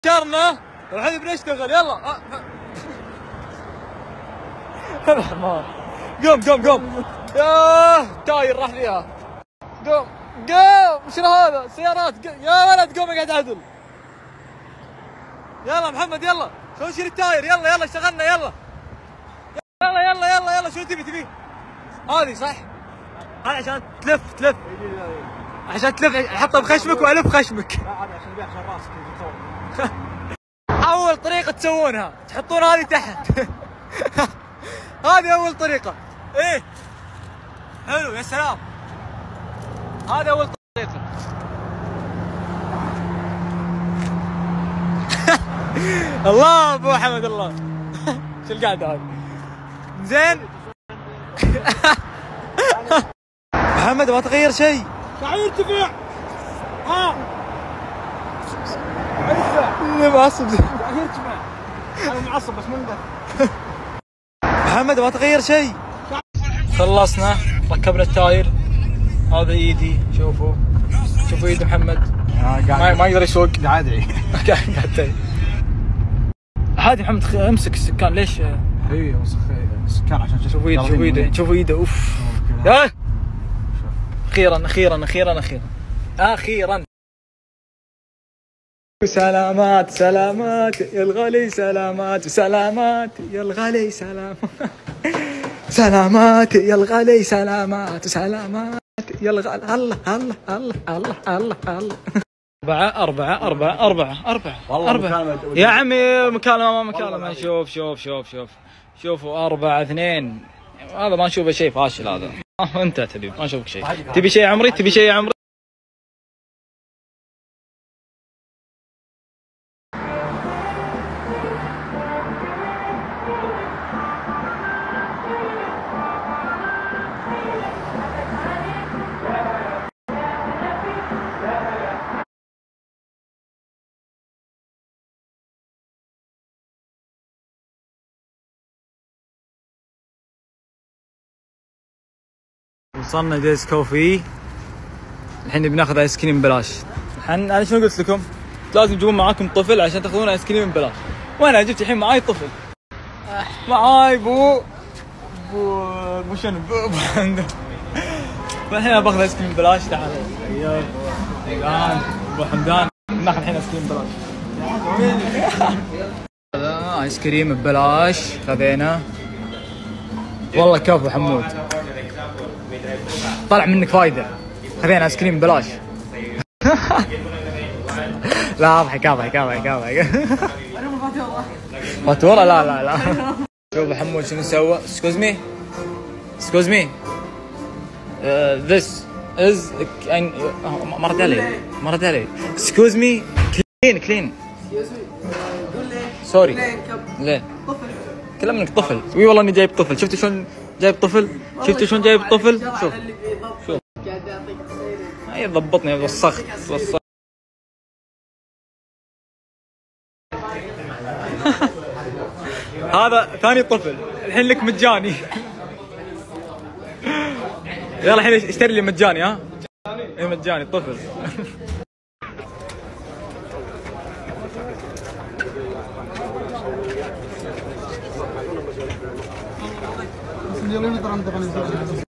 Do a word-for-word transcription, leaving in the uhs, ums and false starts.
شارنا الحين بنشتغل يلا. الحمار قوم قوم قوم ياه تاير راح فيها. قوم قوم شنو هذا سيارات يا ولد قوم اقعد عدل. يلا محمد يلا شو شيل التاير يلا يلا اشتغلنا يلا يلا يلا يلا يلا شو تبي تبي هذه صح؟ هذا عشان تلف تلف عشان تلف احطها بخشمك والف خشمك. لا هذا عشان يبيع عشان راسك. اول طريقة تسوونها تحطون هذه تحت. هذه اول طريقة. ايه حلو يا سلام. هذا اول طريقة. الله ابو حمد الله. شو القعدة هذه؟ زين. محمد ما تغير شيء. قاعد يرتفع. ها. قاعد يرتفع. اللي معصب. قاعد يرتفع. انا معصب بس منقذ. محمد ما تغير شيء. خلصنا ركبنا التاير. هذا ايدي شوفوا شوفوا ايد محمد ما, ما يقدر يسوق. قاعد ادعي. قاعد عادي محمد امسك السكان ليش؟ اي امسك السكان عشان شوفوا ايده شوفوا ايده شوفوا ايده اوف. يا اخيرا اخيرا اخيرا اخيرا اخيرا. سلامات سلامات يا الغالي سلامات سلامات يا الغالي سلامات سلامات يا الغالي سلامات سلامات يا الغالي. الله الله الله الله الله الله. أربعة أربعة أربعة أربعة أربعة والله أربعة يا عمي مكالمة ما مكالمة. شوف شوف شوف شوف شوفوا أربعة اثنين. هذا ما نشوفه شيء فاشل هذا. أنت تبي ما نشوفك شيء. تبي شيء عمري تبي شيء عمري. وصلنا ديز كوفي. الحين بناخذ ايس كريم ببلاش. الحين انا شنو قلت لكم؟ لازم تجيبون معاكم طفل عشان تاخذون ايس كريم ببلاش. وانا جبت الحين معاي طفل. معاي بو بو بو شنو بو عنده. فالحين باخذ ايس كريم ببلاش. تعال ايوه الان ابو حمدان ناخذ الحين ايس كريم ببلاش. هذا ايس كريم ببلاش خذينا. والله كفو حمود طلع منك فايدة. خذينا ايس كريم ببلاش. لا اضحك اضحك اضحك اضحك. فاتورة لا لا لا. شوف حمود شنو سوى. excuse me excuse me uh, this is مرت علي مرت علي excuse me clean clean سوري. ليه؟ كلام منك طفل. وي والله اني جايب طفل. شفتوا شلون جايب طفل؟ شفتوا شلون جايب طفل؟ شوف شوف هاي ضبطني وسخت وسخت. هذا ثاني طفل. الحين لك مجاني. يلا الحين اشتري لي مجاني. ها اي مجاني طفل. اليوم ترى